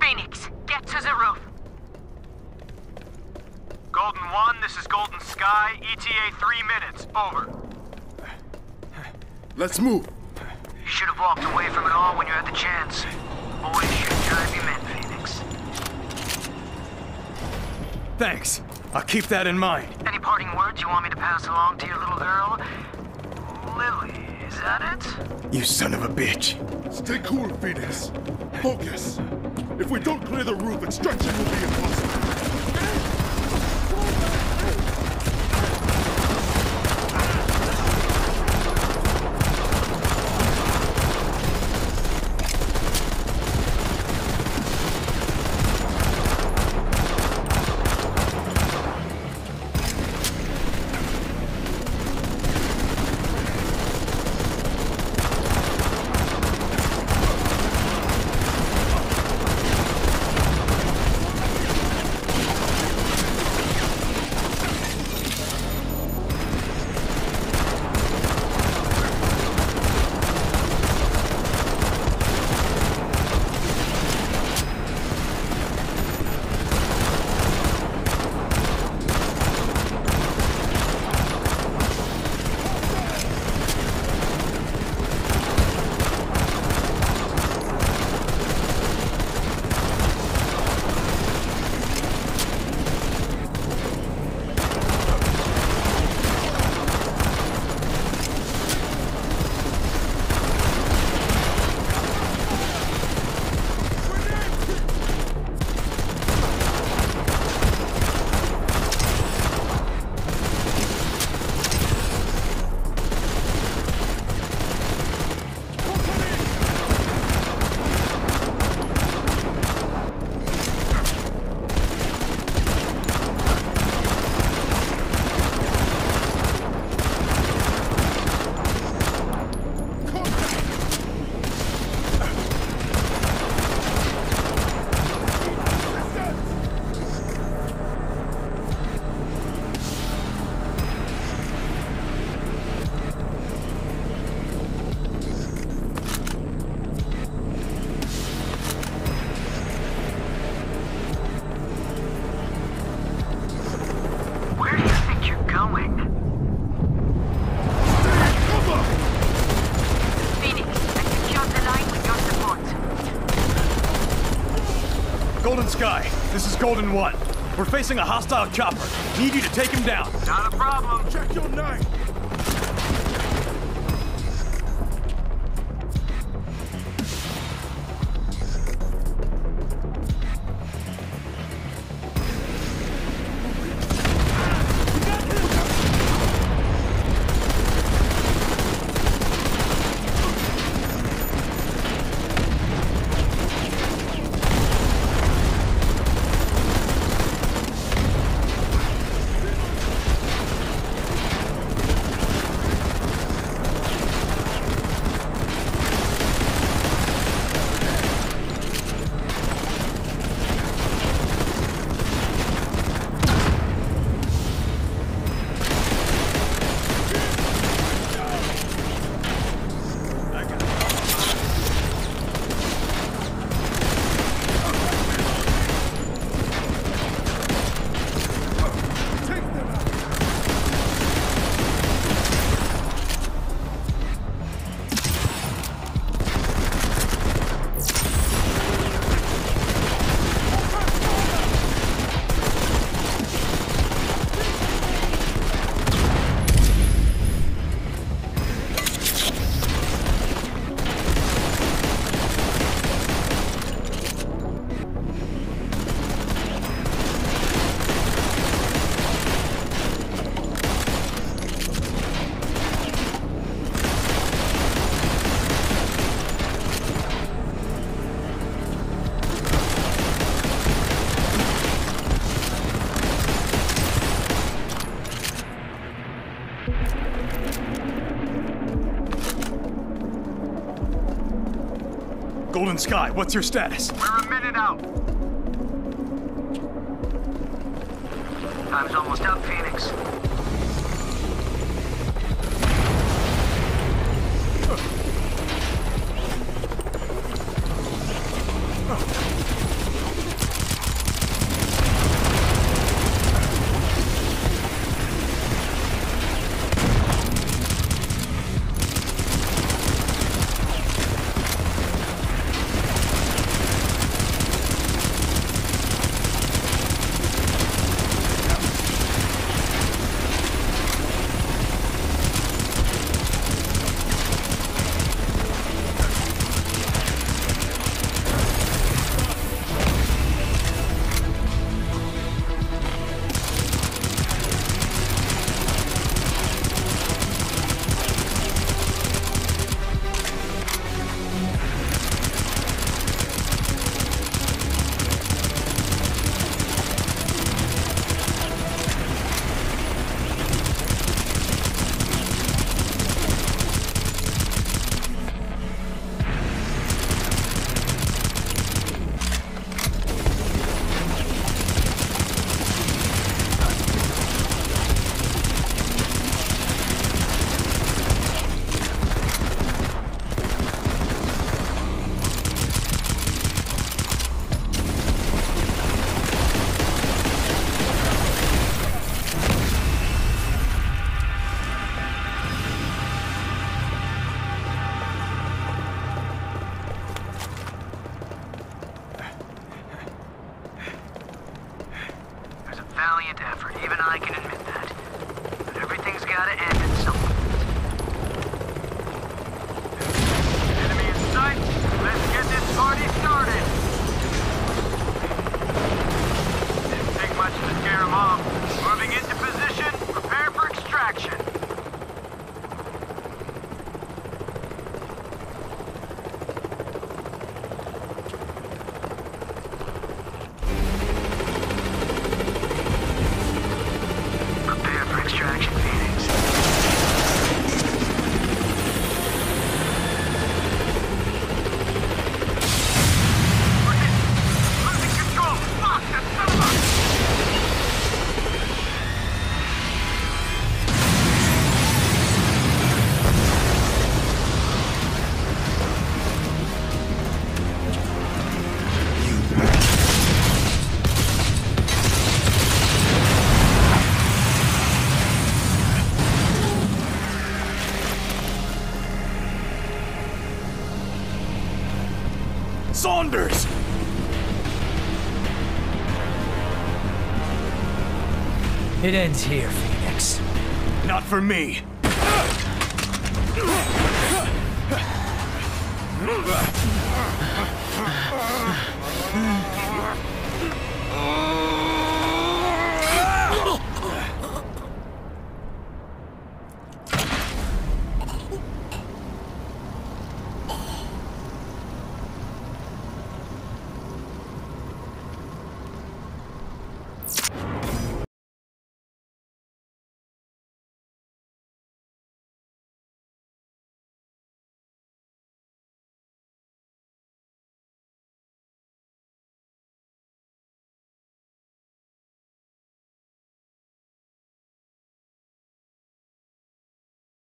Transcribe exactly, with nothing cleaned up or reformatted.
Phoenix, get to the roof. Golden One, this is Golden Sky. E T A three minutes. Over. Let's move. You should have walked away from it all when you had the chance. Boys should drive you men, Phoenix. Thanks. I'll keep that in mind. Any parting words you want me to pass along to your little girl? Lily, is that it? You son of a bitch. Stay cool, Phoenix. Focus. If we don't clear the roof, extraction will be impossible. Sky, this is Golden One. We're facing a hostile chopper. Need you to take him down. Not a problem. Check your knife. Golden Sky, what's your status? We're a minute out. Time's almost up, Phoenix. It ends here, Phoenix. Not for me.